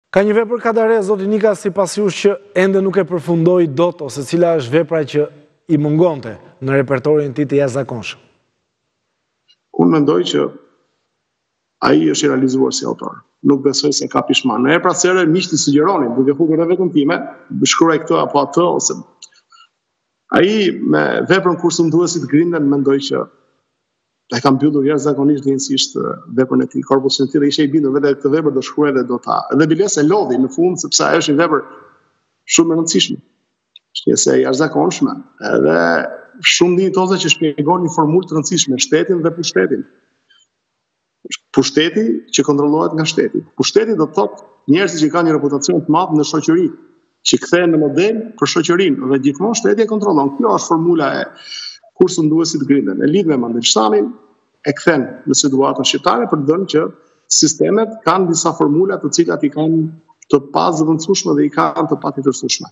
Ka një vepër kadare, zoti Nika, sipas jush që ende nuk e përfundoi dot, ose cila është vepra që i mungonte në repertorin tij të jashtëzakonshëm? Unë mendoj që ai është i realizuar si autor. Nuk besoj se ka pishman. Në pra sere miqtë i sugjeronin, duke hukur dhe vetën time, shkruaj këtë apo atë, ose ai me veprën kursunduesit Grinden mendoj që e kam mbyllur jashtëzakonisht dhënësisht veprën e tij. Korpusin e tij ishte i bindur vetë këtë vepër do shkruaj dhe do ta. Dhe biles e lodhi në fund sepse ajo është një vepër shumë e rëndësishme. Është një se jashtëzakonshme. Edhe shumë dinjitoze që shpjegon një formulë të rëndësishme, shtetin dhe pushtetin. Pushteti që kontrollohet nga shteti. Pushteti do të thotë njerëzit që kanë një reputacion të madh në shoqëri, që kthehen në model për shoqërinë dhe gjithmonë shteti e kontrollon. Kjo është formula e kursunduesit Grinden. E lidh me Mandelshtamin, e kthen në situatën shqiptare për të dhënë që sistemet kanë disa formula të cilat i kanë të pazëvendësueshme dhe i kanë të patjetërsueshme.